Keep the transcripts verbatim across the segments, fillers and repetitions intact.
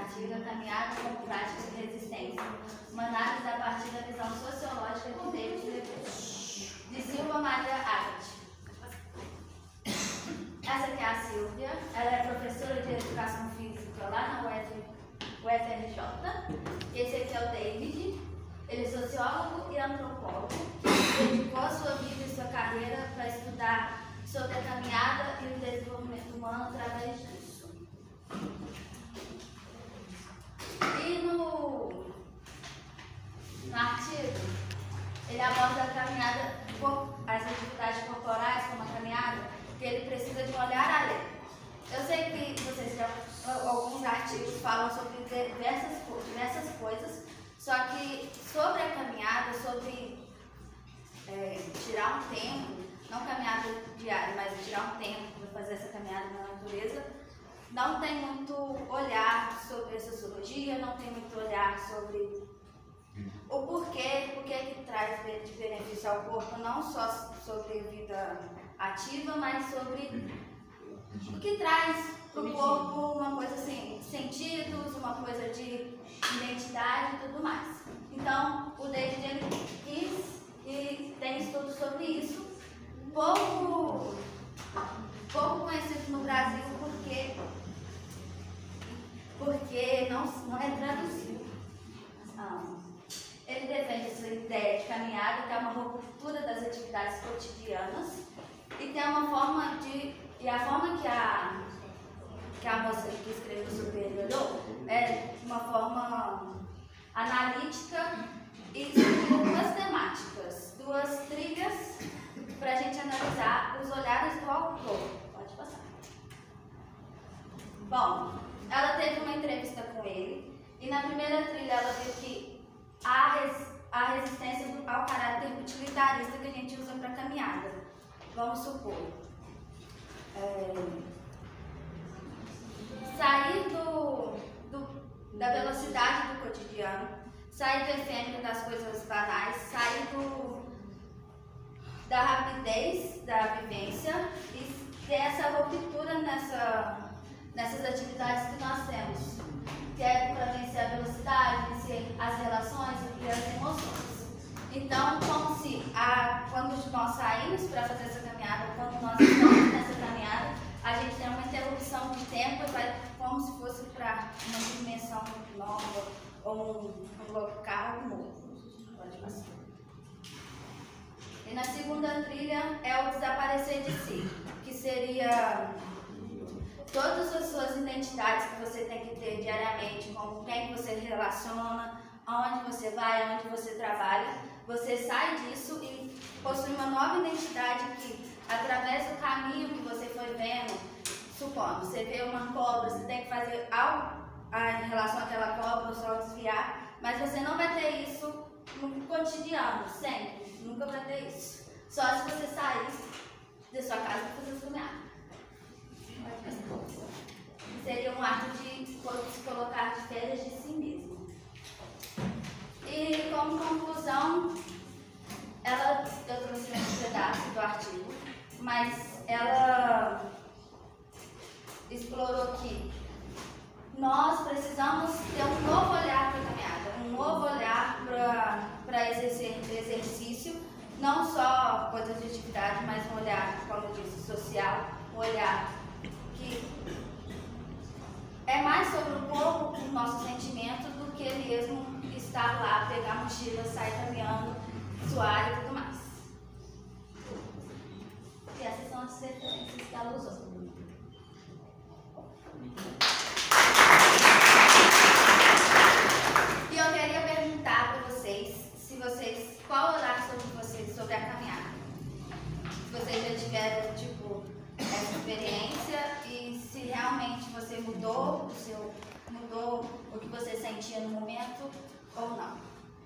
alternativa, caminhada como prática de resistência, uma análise a partir da visão sociológica de David Lebel. De Silva Maria Agat. Essa aqui é a Silvia, ela é professora de Educação Física lá na U F R J. Esse aqui é o David, ele é sociólogo e antropólogo, dedicou a sua vida e sua carreira para estudar sobre a caminhada e o desenvolvimento humano através disso. E no, no artigo, ele aborda a caminhada, as atividades corporais como a caminhada, que ele precisa de um olhar além. Eu sei que vocês já, alguns artigos falam sobre diversas, diversas coisas, só que sobre a caminhada, sobre é, tirar um tempo, não caminhada diária, mas tirar um tempo para fazer essa caminhada na natureza, não tem muito olhar sobre a sociologia, não tem muito olhar sobre o porquê, o que é que traz de benefício ao corpo, não só sobre vida ativa, mas sobre o que traz para o corpo uma coisa assim, sentidos, uma coisa de identidade e tudo mais. Então, o David ele quis e tem estudo sobre isso, pouco, pouco conhecido no Brasil, porque, porque não, não é traduzido. Não. Ele defende essa ideia de caminhada, que é uma ruptura das atividades cotidianas, e tem uma forma de. E a forma que a, que a moça que escreveu sobre ele olhou é uma forma analítica e escolheu duas temáticas, duas trilhas para a gente analisar os olhares do autor. Pode passar. Bom, ela teve uma entrevista com ele e na primeira trilha ela viu que há, res, há resistência do, ao caráter utilitarista que a gente usa para caminhada. Vamos supor, é, sair do, do, da velocidade do cotidiano, sair do efêmero das coisas banais, sair do, da rapidez da vivência e ter essa ruptura nessa, nessas atividades que nós temos, que é para vencer a velocidade, vencer as relações e as emoções. Então, como se a, quando nós saímos para fazer essa caminhada, quando nós estamos nessa caminhada, a gente tem uma interrupção de tempo e vai como se fosse para uma dimensão nova ou um, um local novo. Pode passar. E na segunda trilha é o desaparecer de si, que seria todas as suas identidades que você tem que ter diariamente, com quem você relaciona, aonde você vai, aonde você trabalha. Você sai disso e possui uma nova identidade que, através do caminho que você foi vendo, supondo, você vê uma cobra, você tem que fazer algo em relação àquela cobra, ou só desviar, mas você não vai ter isso no cotidiano, sempre, nunca vai ter isso. Só se você sair da sua casa para fazer sua caminhada. Seria um ato de se colocar de férias de si mesmo. E como conclusão, ela, eu trouxe um pedaço do artigo, mas ela explorou que nós precisamos ter um novo olhar para a caminhada, um novo olhar para exercer exercício, não só coisas de atividade, mas um olhar, como eu disse, social, um olhar que é mais sobre o corpo, o nosso sentimento, do que mesmo estar lá, pegar a mochila, sair caminhando, suar e tudo mais. E essas são as referências que ela usou. E eu queria perguntar para vocês, se vocês, qual olhar sobre vocês, sobre a caminhada? Se vocês já tiveram, tipo, essa experiência e se realmente você mudou o seu, mudou o que você sentia no momento ou não.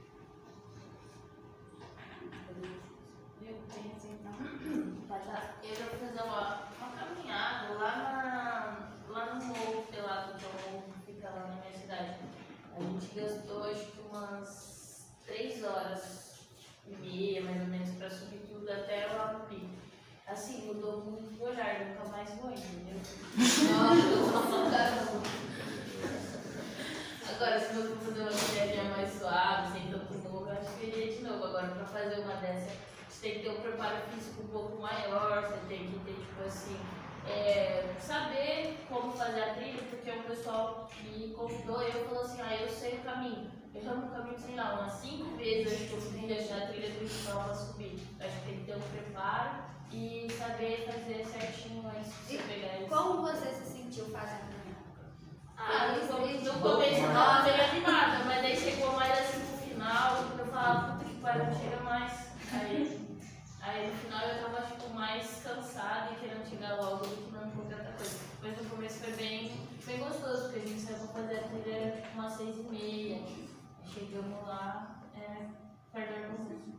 Eu pensei, então, eu já fiz uma, uma caminhada lá, na, lá no morro, sei lá, do morro que fica lá na minha cidade. A gente gastou acho que umas três horas e meia, mais ou menos, para subir tudo até lá no pico. Assim, mudou muito o olhar, nunca mais vou, entendeu? Nossa, Agora, se você for fazer uma trilha mais suave, sem tanto novo, eu acho que eu iria de novo. Agora, pra fazer uma dessa, você tem que ter um preparo físico um pouco maior, você tem que ter, tipo assim, é, saber como fazer a trilha, porque o pessoal me convidou e eu falou assim, ah, eu sei o caminho. Eu amo o caminho, sei lá, umas cinco vezes eu consegui deixar a trilha principal pra subir. Eu acho que tem que ter um preparo e saber fazer certinho antes de você pegar isso. Como você se sentiu fazendo? Ah, no começo eu tava bem animada, mas daí chegou mais assim no final, eu falava, puta que pariu, não chega mais. Aí, aí no final eu tava tipo, mais cansada e querendo chegar logo do que não qualquer outra coisa. Mas no começo foi bem, bem gostoso, porque a gente saiu pra fazer a trilha tipo, umas seis e meia. Chegamos lá, é, perto do almoço.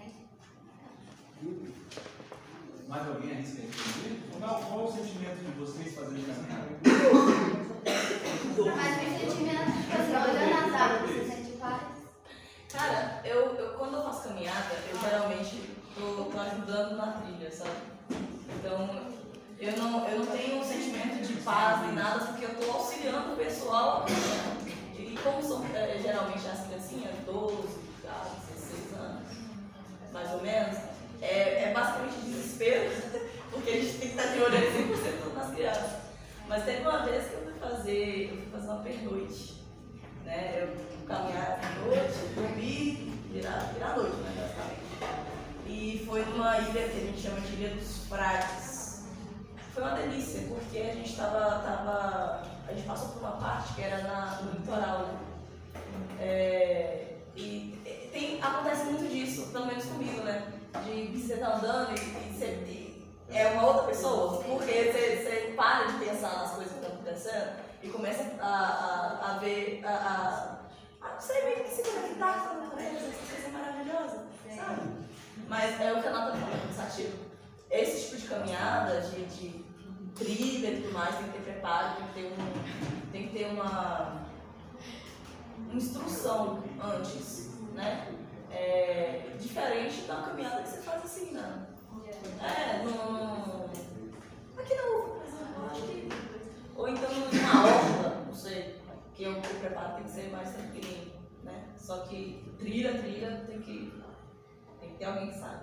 Mais alguém arrisca responder? Qual, qual o sentimento de vocês fazendo caminhada? Mas o sentimento, tipo assim, olhando as árvores, você sente paz? Cara, eu, eu, quando eu faço caminhada, eu geralmente tô, tô ajudando na trilha, sabe? Então, eu não, eu não tenho um sentimento de paz nem nada, porque eu tô auxiliando o pessoal a caminhar. E como são é, geralmente as criancinhas, doze, dezesseis anos, mais ou menos, é, é basicamente desespero, porque a gente tem que estar de olho cem por cento nas crianças. Mas teve uma vez que eu fui fazer, eu fui fazer uma pernoite, né? Eu caminhava à noite, dormi, virar, virar noite, né, basicamente. E foi numa ilha que a gente chama de Ilha dos Frades. Foi uma delícia, porque a gente tava, tava a gente passou por uma parte que era na, no litoral, né? É, e tem, acontece muito disso, pelo menos comigo, né? De você tá andando e, e você é uma outra pessoa, porque você, você para de pensar nas coisas que estão acontecendo e começa a, a, a ver, a, a, a você meio que se conectar com a natureza, essa coisa maravilhosa, sabe? Mas é o que a Nata falou, cansativo. Esse tipo de caminhada, de, de trilha e tudo mais, tem que ter preparo, tem que ter, um, tem que ter uma, uma instrução antes, né? É, diferente da caminhada que você faz assim, né? É, no... aqui na uva, por exemplo, acho que... Ou então numa horta, não sei, que o preparo tem que ser mais tranquilinho, né? Só que trilha, trilha, tem que, tem que ter alguém que sabe.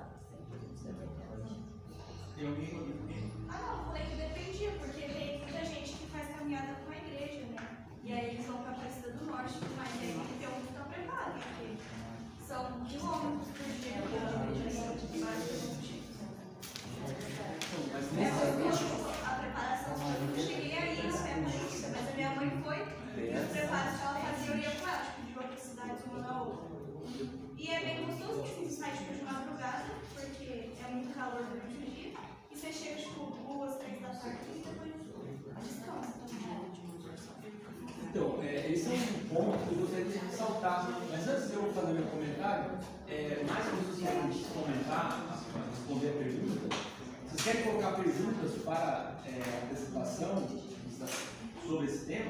Tem alguém? Ah não, eu falei que dependia, porque tem muita gente que faz caminhada com a igreja, né? E aí eles vão pra Aparecida do Norte, mas aí tem que ter um que tá preparado, porque são quilômetros por dia que a igreja de vários tipos. Mas É, a preparação, eu não cheguei aí na pé Aparecida, mas a minha mãe foi, e os preparos que ela fazia, eu ia com ela, tipo, de outras cidades, uma na outra. E é bem gostoso, porque você sai tipo, de madrugada, porque é muito calor durante o dia. E você chega tipo duas, três da tarde e depois descansa. Então, é, esse é um ponto que eu gostaria de ressaltar. Mas antes de eu fazer meu comentário, é, mais pessoas querem comentar, responder a pergunta. Vocês querem colocar perguntas para é, a apresentação sobre esse tema?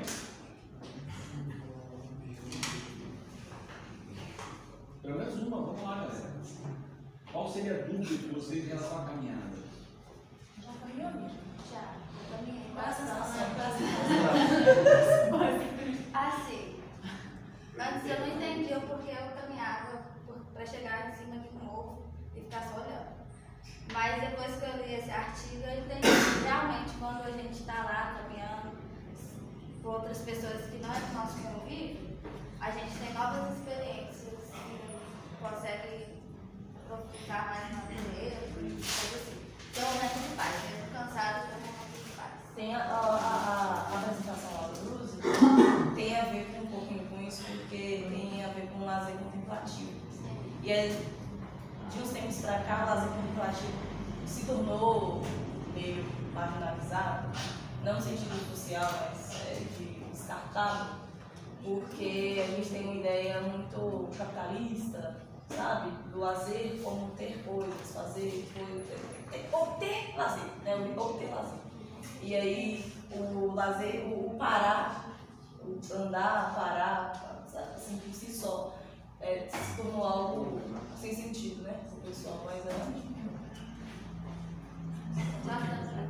Pelo menos uma, vamos lá, galera. Qual seria a dúvida de vocês em relação à caminhada? Já caminhou, amigo? Já, eu caminhei. Qual é a sensação? Qual é a sensação? Assim, antes eu não entendia o porquê eu caminhava para chegar em cima de um morro e ficar só olhando. Mas depois que eu li esse artigo, eu entendi que realmente quando a gente está lá caminhando com outras pessoas que não é do nosso convívio, a gente tem novas experiências e consegue ficar mais na natureza, coisa assim. Então, é momento de paz, mesmo cansado, é um momento de paz. Tem a, a, a, a apresentação lá do Luzi, tem a ver com um pouquinho com isso, porque tem a ver com o lazer contemplativo. E aí, de uns tempos para cá, o lazer contemplativo se tornou meio marginalizado, não no sentido social, mas é, de descartado, porque a gente tem uma ideia muito capitalista, sabe? Do lazer como ter coisas, fazer coisas, obter lazer, né? Obter lazer. E aí o lazer, o, o parar, o andar, parar, sabe? Assim, por si só, é, se tornou algo sem sentido, né? O pessoal, mas é.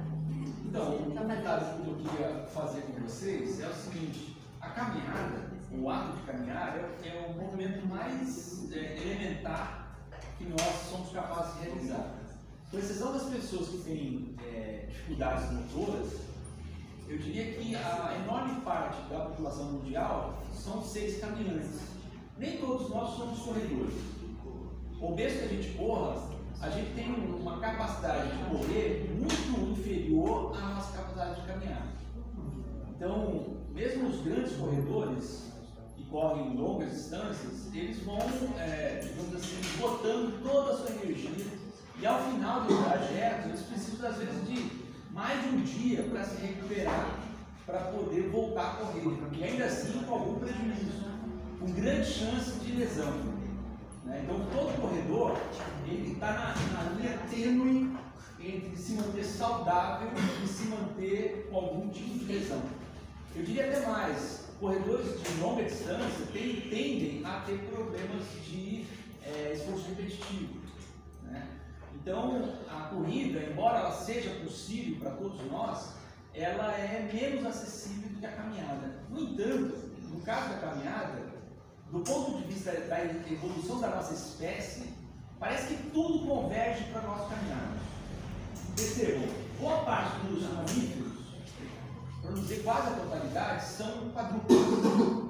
Então, o comentário que eu queria fazer com vocês é o seguinte: a caminhada o ato de caminhar é, é o movimento mais é, elementar que nós somos capazes de realizar. Com exceção das pessoas que têm é, dificuldades motoras, eu diria que a enorme parte da população mundial são seres caminhantes. Nem todos nós somos corredores. Ou mesmo que a gente corra, a gente tem uma capacidade de correr muito inferior à nossa capacidade de caminhar. Então, mesmo os grandes corredores que correm longas distâncias, eles vão, é, digamos assim, esgotando toda a sua energia e ao final do trajeto eles precisam às vezes de mais de um dia para se recuperar, para poder voltar a correr, e ainda assim com algum prejuízo, com grande chance de lesão. Né? Então todo corredor ele está na, na linha tênue entre se manter saudável e se manter com algum tipo de lesão. Eu diria até mais, corredores de longa distância tem, tendem a ter problemas de é, esforço repetitivo. Né? Então, a corrida, embora ela seja possível para todos nós, ela é menos acessível do que a caminhada. No entanto, no caso da caminhada, do ponto de vista da evolução da nossa espécie, parece que tudo converge para nós caminharmos. Percebam, boa parte dos mamíferos, para não dizer quase a totalidade, são quadrúpedes.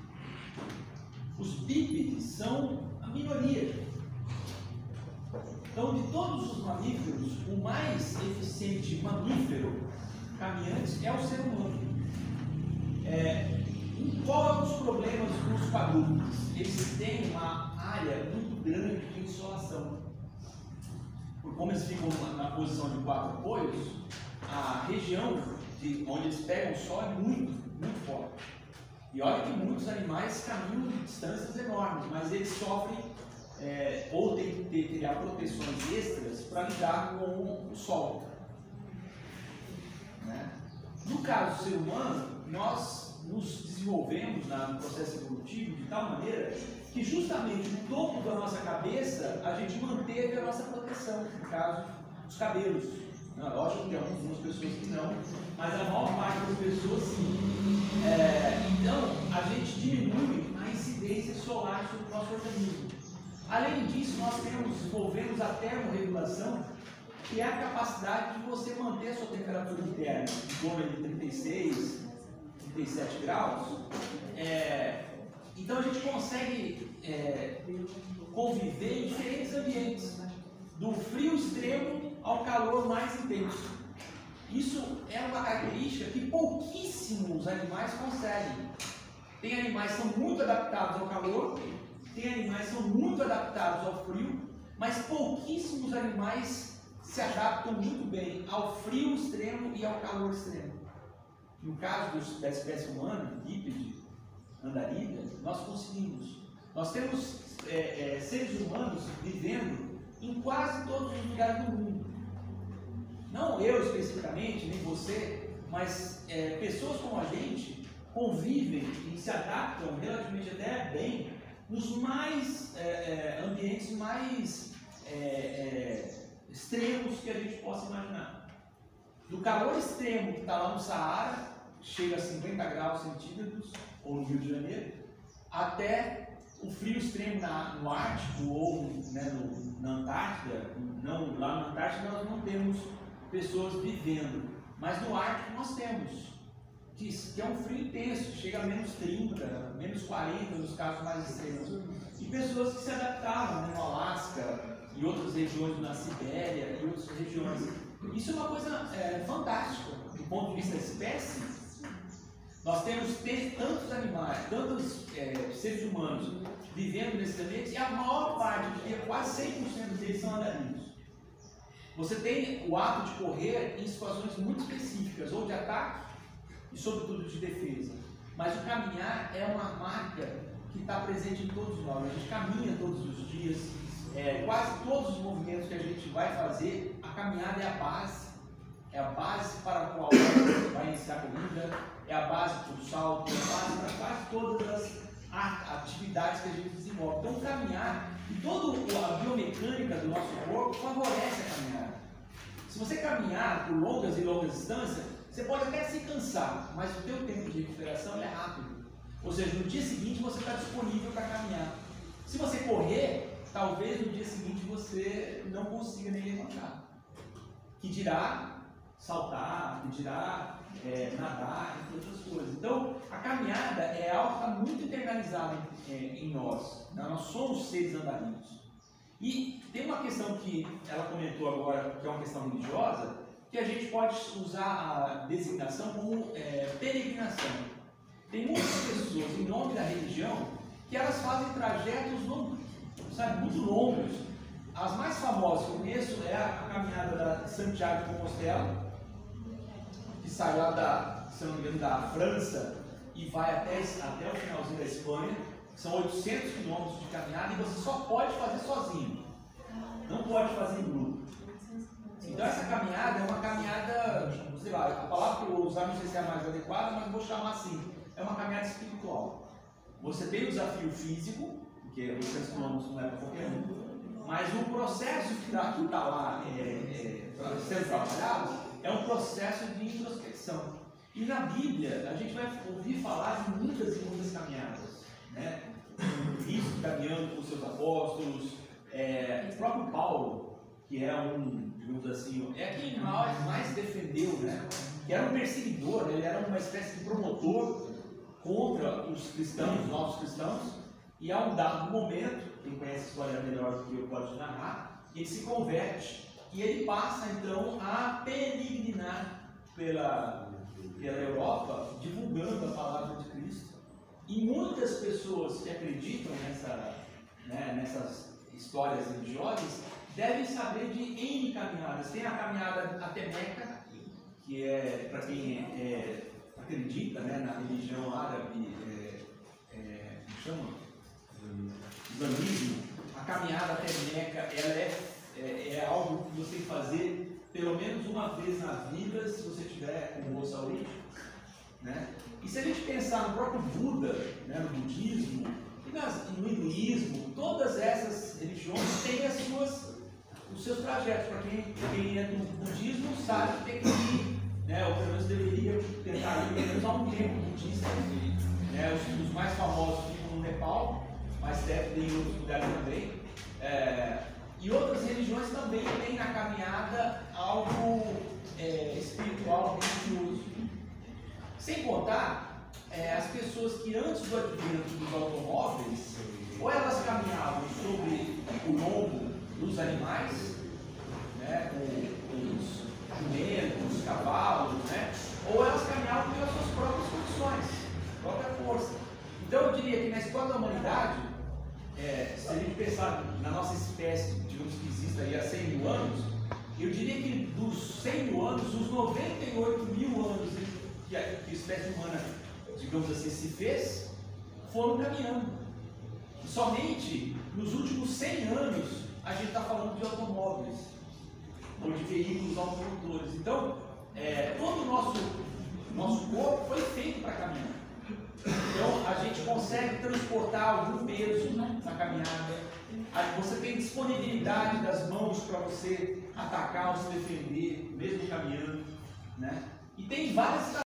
Os bípedes são a minoria. Então, de todos os mamíferos, o mais eficiente mamífero caminhante é o ser humano. É, qual é um dos problemas dos quadrúpedes? Eles têm uma área muito grande de insolação. Por como eles ficam na posição de quatro apoios, a região de onde eles pegam o sol é muito, muito forte. E olha que muitos animais caminham de distâncias enormes, mas eles sofrem É, ou tem que ter, criar proteções extras para lidar com o sol. Né? No caso do ser humano, nós nos desenvolvemos na, no processo evolutivo de tal maneira que justamente no topo da nossa cabeça a gente manteve a nossa proteção, no caso dos cabelos. Não, lógico que tem algumas pessoas que não, mas a maior parte das pessoas sim. É, então a gente diminui a incidência solar sobre o nosso organismo. Além disso, nós temos, desenvolvemos a termorregulação, que é a capacidade de você manter a sua temperatura interna em torno de trinta e seis, trinta e sete graus. É, então a gente consegue é, conviver em diferentes ambientes, do frio extremo ao calor mais intenso. Isso é uma característica que pouquíssimos animais conseguem. Tem animais que são muito adaptados ao calor, tem animais que são muito adaptados ao frio, mas pouquíssimos animais se adaptam muito bem ao frio extremo e ao calor extremo. No caso dos, da espécie humana, bípede, andarilha, nós conseguimos. Nós temos é, é, seres humanos vivendo em quase todos os lugares do mundo. Não eu especificamente, nem você, mas é, pessoas como a gente convivem e se adaptam relativamente até bem nos mais é, é, ambientes mais é, é, extremos que a gente possa imaginar. Do calor extremo que está lá no Saara, chega a cinquenta graus centígrados, ou no Rio de Janeiro, até o frio extremo na, no Ártico ou né, no, na Antártida. Não, lá na Antártida nós não temos pessoas vivendo, mas no Ártico nós temos. Que, que é um frio intenso, chega a menos trinta, menos quarenta nos casos mais extremos. E pessoas que se adaptavam né, no Alasca, e outras regiões na Sibéria, e outras regiões. Isso é uma coisa é, fantástica, do ponto de vista da espécie. Nós temos tantos animais, tantos é, seres humanos vivendo nesses ambientes, e a maior parte, eu diria quase cem por cento deles são andarilhos. Você tem o ato de correr em situações muito específicas, ou de ataque, e sobretudo de defesa. Mas o caminhar é uma marca que está presente em todos nós. A gente caminha todos os dias, é, quase todos os movimentos que a gente vai fazer, a caminhada é a base. É a base para a qual vai iniciar a corrida, é a base para o salto, é a base para quase todas as atividades que a gente desenvolve. Então, caminhar e toda a biomecânica do nosso corpo favorece a caminhada. Se você caminhar por longas e longas distâncias, você pode até se cansar, mas o teu tempo de recuperação é rápido. Ou seja, no dia seguinte você está disponível para caminhar. Se você correr, talvez no dia seguinte você não consiga nem levantar. Que dirá saltar, que dirá é, nadar, entre outras coisas. Então, a caminhada é algo que está muito internalizado em, é, em nós. Nós somos seres andarilhos. E tem uma questão que ela comentou agora, que é uma questão religiosa, que a gente pode usar a designação como é, peregrinação. Tem muitas pessoas, em nome da religião, que elas fazem trajetos longos, sabe, muito longos. As mais famosas que eu conheço é a caminhada da Santiago de Compostela, que sai lá da, se não me engano, da França e vai até, até o finalzinho da Espanha. São oitocentos quilômetros de caminhada e você só pode fazer sozinho, não pode fazer em grupo. Então essa caminhada é uma caminhada, sei lá, a palavra que eu vou usar não sei se é a mais adequada, mas vou chamar assim, é uma caminhada espiritual. Você tem o desafio físico, porque oitocentos quilômetros não é para qualquer um, mas o processo que está lá é, é, sendo trabalhado é um processo de introspecção. E na Bíblia a gente vai ouvir falar de muitas e muitas caminhadas, né? Cristo caminhando com os seus apóstolos, é, o próprio Paulo, que é um, digamos assim, é quem mais, mais defendeu, né? Que era um perseguidor, ele era uma espécie de promotor contra os cristãos, os novos cristãos, e a um dado momento, quem conhece a história melhor do que eu posso narrar, ele se converte e ele passa então a peregrinar pela, pela Europa, divulgando a palavra de Cristo. E muitas pessoas que acreditam nessa, né, nessas histórias religiosas devem saber de N caminhadas. Tem a caminhada até Meca, que é para quem é, é, acredita, né, na religião árabe, é, é, como chama? Islamismo. A caminhada até Meca, ela é, é, é algo que você tem que fazer pelo menos uma vez na vida, se você tiver com boa saúde, né? E se a gente pensar no próprio Buda, né, no budismo e, nas, e no hinduísmo, todas essas religiões têm as suas, os seus trajetos. Para quem, quem é do budismo sabe que tem que ir, né, ou pelo menos deveria tentar ir pelo menos a um templo budista. Né, os, os mais famosos ficam no Nepal, mas deve ter em outros lugares também. É, e outras religiões também têm na caminhada algo é, espiritual, religioso. Sem contar é, as pessoas que antes do advento dos automóveis, ou elas caminhavam sobre o lombo dos animais, né, com os jumentos, os cavalos, né, ou elas caminhavam pelas suas próprias condições, própria força. Então eu diria que na história da humanidade, é, se a gente pensar na nossa espécie, digamos que existe aí há cem mil anos, eu diria que dos cem mil anos, os noventa e oito mil anos que a, que a espécie humana, digamos assim, se fez, foram caminhando. E somente nos últimos cem anos a gente está falando de automóveis, ou de veículos automotores. Então, é, todo o nosso, nosso corpo foi feito para caminhar. Então, a gente consegue transportar algum peso na caminhada. Você tem disponibilidade das mãos para você atacar ou se defender, mesmo caminhando, né? E tem várias